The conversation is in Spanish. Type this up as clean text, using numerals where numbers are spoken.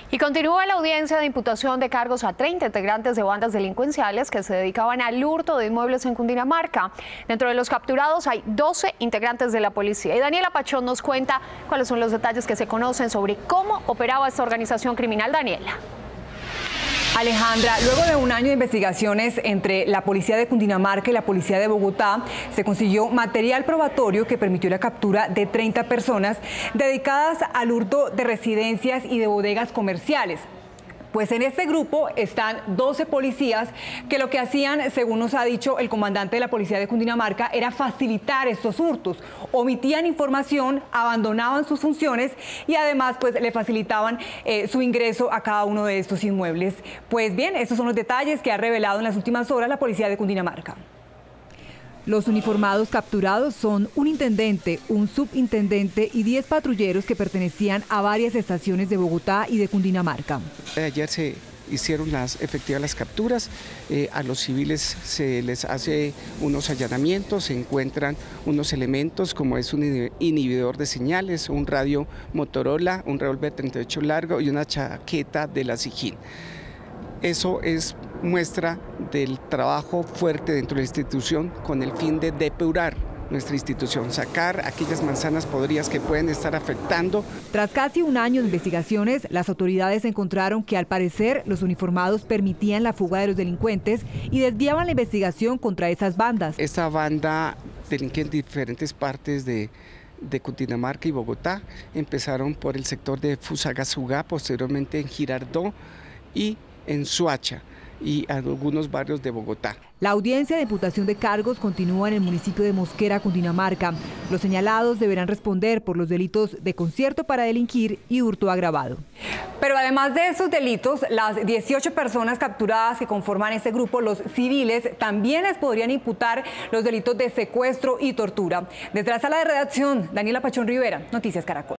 Y continúa la audiencia de imputación de cargos a 30 integrantes de bandas delincuenciales que se dedicaban al hurto de inmuebles en Cundinamarca. Dentro de los capturados hay 12 integrantes de la policía. Y Daniela Pachón nos cuenta cuáles son los detalles que se conocen sobre cómo operaba esta organización criminal. Daniela. Alejandra, luego de un año de investigaciones entre la policía de Cundinamarca y la policía de Bogotá, se consiguió material probatorio que permitió la captura de 30 personas dedicadas al hurto de residencias y de bodegas comerciales. Pues en este grupo están 12 policías que lo que hacían, según nos ha dicho el comandante de la policía de Cundinamarca, era facilitar estos hurtos. Omitían información, abandonaban sus funciones y además pues le facilitaban su ingreso a cada uno de estos inmuebles. Pues bien, estos son los detalles que ha revelado en las últimas horas la policía de Cundinamarca. Los uniformados capturados son un intendente, un subintendente y 10 patrulleros que pertenecían a varias estaciones de Bogotá y de Cundinamarca. Ayer se hicieron efectivas las capturas, a los civiles se les hace unos allanamientos, se encuentran unos elementos como es un inhibidor de señales, un radio Motorola, un revólver 38 largo y una chaqueta de la SIJIN. Eso es muestra del trabajo fuerte dentro de la institución con el fin de depurar nuestra institución, sacar aquellas manzanas podridas que pueden estar afectando. Tras casi un año de investigaciones, las autoridades encontraron que al parecer los uniformados permitían la fuga de los delincuentes y desviaban la investigación contra esas bandas. Esta banda delinquía en diferentes partes de Cundinamarca y Bogotá. Empezaron por el sector de Fusagasugá, posteriormente en Girardot y en Soacha y algunos barrios de Bogotá. La audiencia de imputación de cargos continúa en el municipio de Mosquera, Cundinamarca. Los señalados deberán responder por los delitos de concierto para delinquir y hurto agravado. Pero además de esos delitos, las 18 personas capturadas que conforman este grupo, los civiles, también les podrían imputar los delitos de secuestro y tortura. Desde la sala de redacción, Daniela Pachón Rivera, Noticias Caracol.